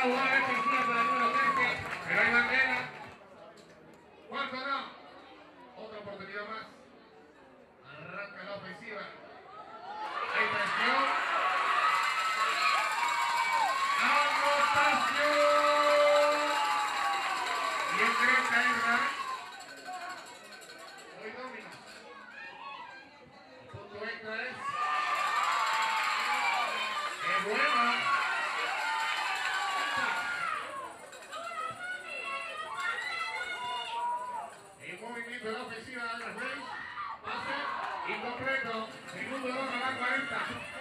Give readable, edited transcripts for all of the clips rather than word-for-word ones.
jugada defensiva para el número 13, pero hay bandera. ¿Cuánto no? Otra oportunidad más. Arranca la ofensiva. Hay presión. ¡Anotación! Y el 30 entra. Hoy domina. El punto extra es bueno. El movimiento de la ofensiva de los Reyes. Pase incompleto. Segundo balón a la 40.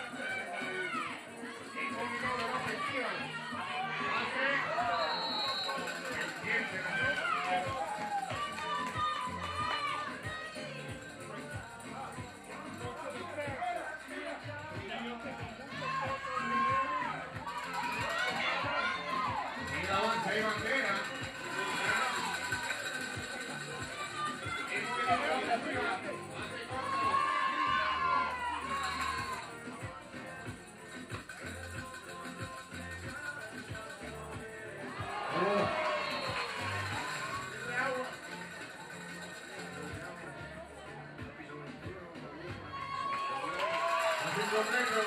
El movimiento de la ofensiva. Pase. El 10 se cayó. Hay bandera. El movimiento de la ofensiva. Hace corto. Hace completo.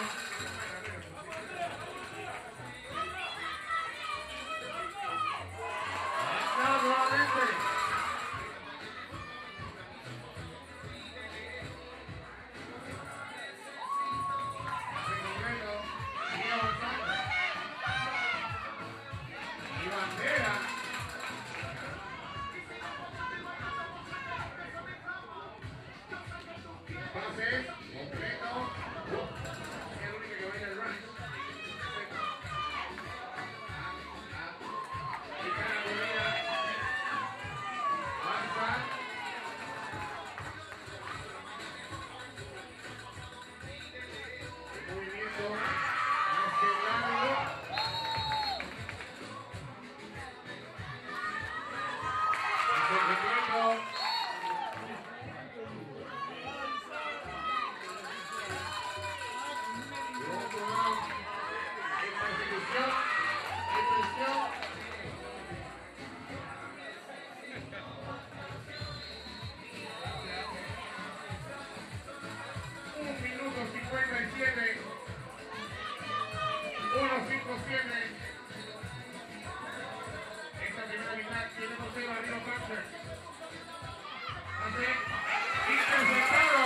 Esta primera mitad tiene por cero a Río Cáncer. Hace interceptado.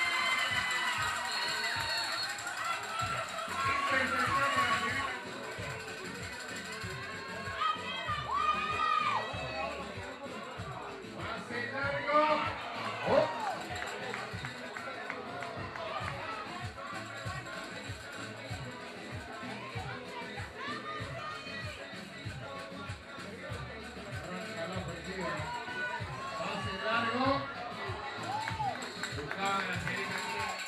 Interceptado para la primera. Pase largo. ¡Oh! Pase largo. Buscaban la serie aquí.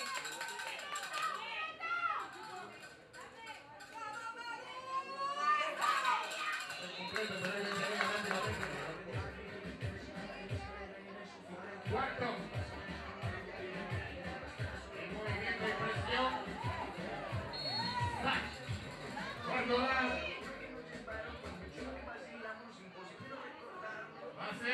Completo, pero hay que salir adelante la vez. Cuarto. El movimiento de presión. Cuarto da. Pase.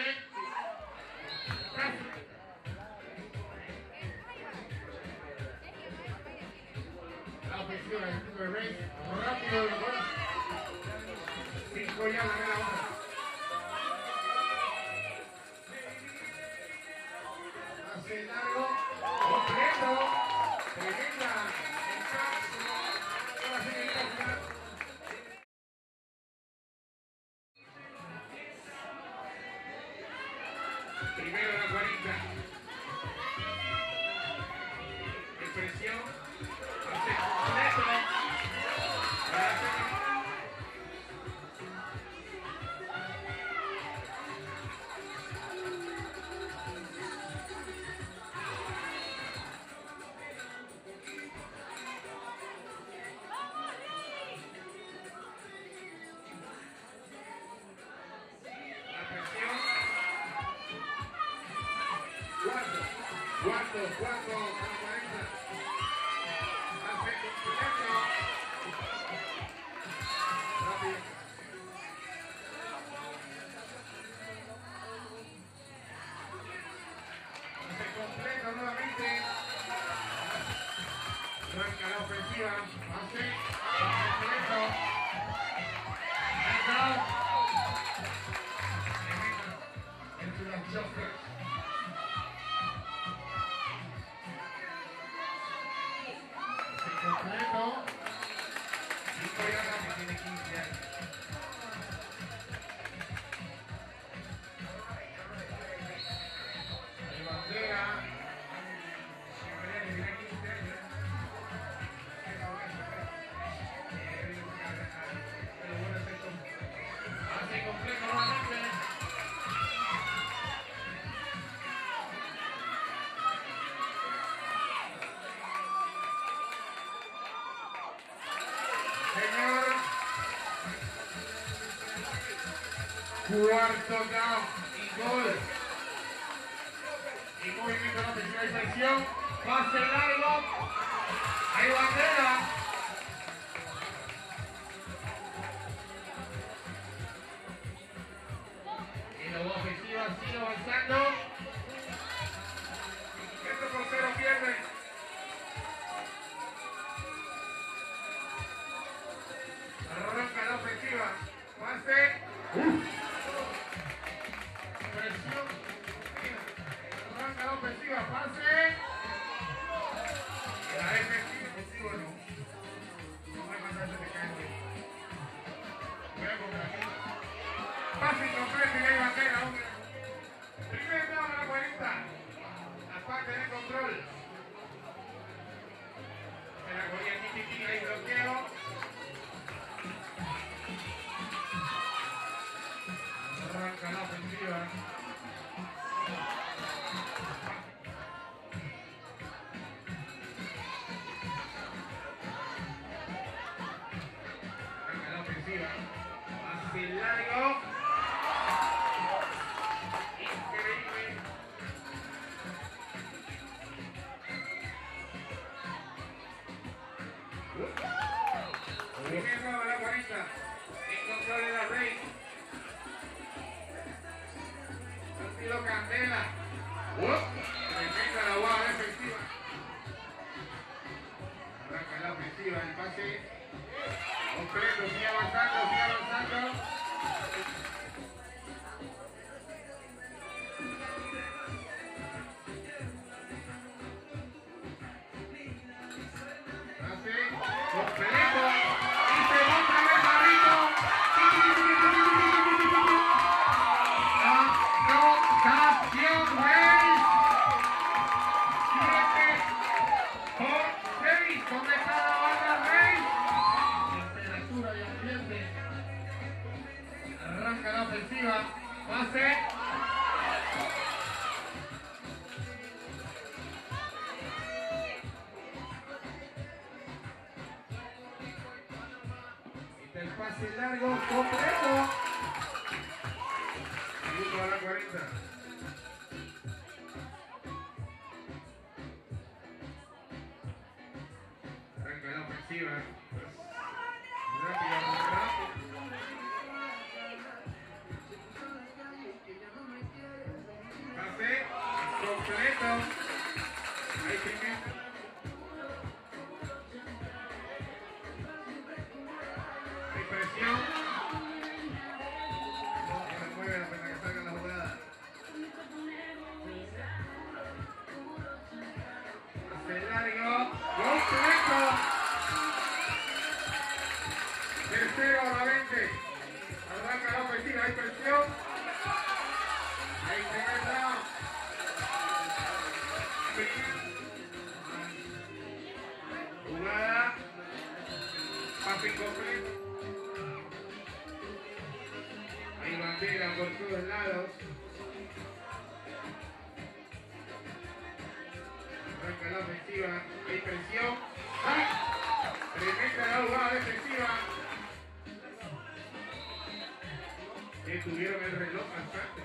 La ofensiva del equipo de Reyes. Rápido de la bola. 5 ya la otra. Pase largo. Completo. Tremenda. La señorita final. Primero la 40. Presión. Pase completo. Cuarto, con 40. Pase completo. Rápido. Arranca la ofensiva. Pase. Completo. Entre las Jokers. Completo. 5 yardas que tiene 15 años. Hay bandera. Hace completo nuevamente. Señor, cuarto down y gol. Y movimiento de la ofensiva y presión. Pase largo. Hay bandera. Y la ofensiva sigue avanzando. Este portero pierde. Arranca la ofensiva. Pase. Presión. Arranca la ofensiva. Pase. La defensiva no. No hay más de caer. Voy a comprar aquí. Pase incompleto y hay bandera, hombre. Primer down a la 40. La parte de control. Se la cogía Titi, ahí bloqueo. Arranca la ofensiva. Arranca la ofensiva. Pase largo. Increíble. Primer down a la 40. En control de la Rey. Tranquilo Candela. Tremenda la guada defensiva. Arranca la ofensiva, el pase. Completo, sigue avanzando, sigue avanzando. Pase, completo. Y se va otra vez Barrito. Anotación, Reis. 7-6. ¿Dónde está la banda, Reis? Temperatura y ambiente. Arranca la ofensiva. Pase. El pase largo completo. Minuto a la 40. Arranca la ofensiva. Rápido, rápido. Pase completo. Ahí primero. Presión. No se mueve la pena que salga la jugada. Hace largo. Completo. Tercero a la 20. Arranca la ofensiva. Hay presión. Ahí se meta. Jugada. Pase incompleto. Hay bandera por todos lados. Arranca la ofensiva. Hay presión. ¡Ay! Tremenda la jugada defensiva. Detuvieron el reloj hasta